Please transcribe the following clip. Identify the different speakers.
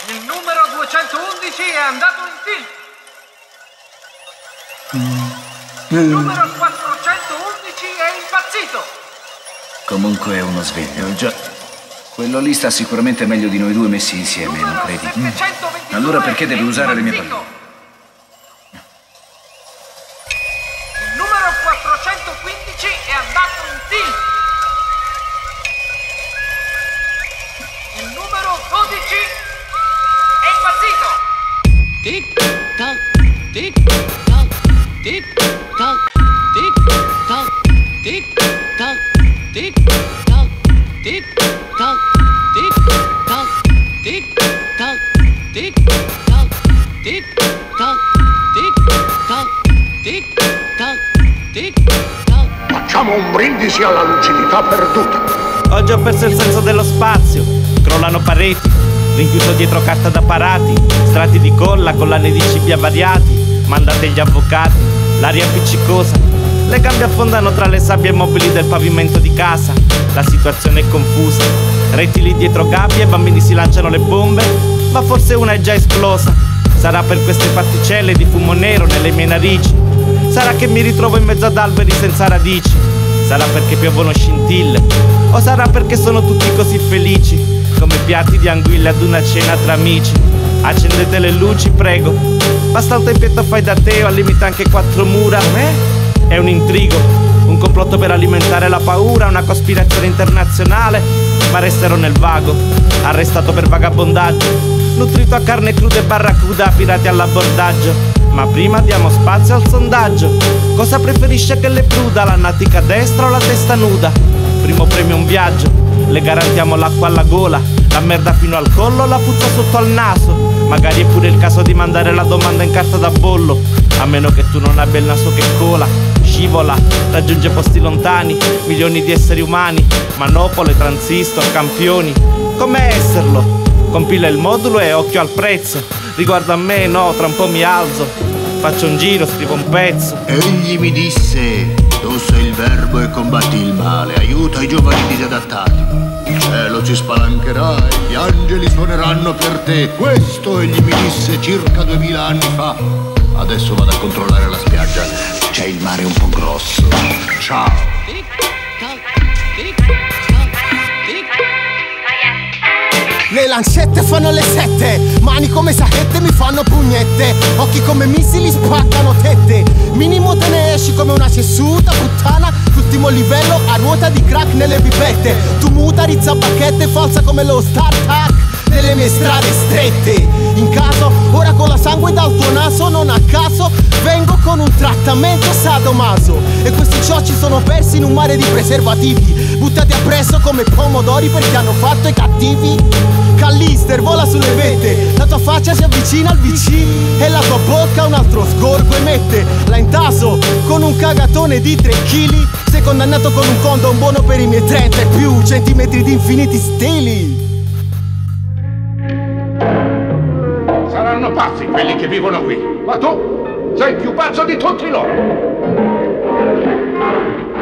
Speaker 1: Il numero 211 è andato in tilt. Il numero 411 è impazzito.
Speaker 2: Comunque è uno sveglio, già. Quello lì sta sicuramente meglio di noi due messi insieme, non credi? Allora perché deve usare le mie palline?
Speaker 1: Il numero 415 è andato in tilt. Il numero 12 è impazzito.
Speaker 3: Tic tac, tic tac, tic tac, tic tac, tic tac, tic tac, tic tac, tic tac, tic tac, tic tac, tic tac, tic tac, tic tac, tic tac.
Speaker 4: Facciamo un brindisi alla lucidità perduta.
Speaker 5: Oggi ho perso il senso dello spazio. Crollano pareti, rinchiuso dietro carta d'apparati, strati di colla, collane di cibi avariati, mandate gli avvocati, l'aria appiccicosa, le gambe affondano tra le sabbie mobili del pavimento di casa, la situazione è confusa, rettili dietro gabbie, bambini si lanciano le bombe, ma forse una è già esplosa. Sarà per queste particelle di fumo nero nelle mie narici, sarà che mi ritrovo in mezzo ad alberi senza radici, sarà perché piovono scintille, o sarà perché sono tutti così felici, come piatti di anguille ad una cena tra amici. Accendete le luci, prego. Basta un tempietto fai da te o al limite anche 4 mura. È un intrigo, un complotto per alimentare la paura, una cospirazione internazionale. Ma resterò nel vago, arrestato per vagabondaggio, nutrito a carne cruda e barracuda, pirati all'abbordaggio. Ma prima diamo spazio al sondaggio. Cosa preferisce che le pruda, la natica destra o la testa nuda? Primo premio un viaggio, le garantiamo l'acqua alla gola, la merda fino al collo, la puzza sotto al naso. Magari è pure il caso di mandare la domanda in carta da bollo, a meno che tu non abbia il naso che cola, scivola, raggiunge posti lontani, milioni di esseri umani, manopole, transistor, campioni. Come esserlo? Compila il modulo e occhio al prezzo. Riguardo a me no, tra un po' mi alzo, faccio un giro, scrivo un pezzo.
Speaker 4: Egli mi disse: tu sei il verbo e combatti il male, aiuta i giovani disadattati. Il cielo si spalancherà e gli angeli suoneranno per te. Questo egli mi disse circa 2000 anni fa. Adesso vado a controllare la spiaggia. C'è il mare un po' grosso. Ciao.
Speaker 6: Le lancette fanno le 7, mani come sacchette mi fanno pugnette, occhi come missili spaccano tette, minimo te ne esci come una cessuta puttana, l'ultimo livello a ruota di crack nelle pipette, tu muta, rizza bacchette, falsa come lo start-up nelle mie strade strette. In caso, ora con la sangue dal tuo naso, non a caso vengo con un trattamento sadomaso, e questi ciocci sono persi in un mare di preservativi, buttati appresso come pomodori perché hanno fatto i cattivi. Callister vola sulle vette, la tua faccia si avvicina al VC e la tua bocca un altro sgorgo emette. La intaso con un cagatone di 3 kg, sei condannato con un condom buono per i miei 30 e più centimetri di infiniti stili.
Speaker 4: Saranno pazzi quelli che vivono qui, ma tu sei più pazzo di tutti loro.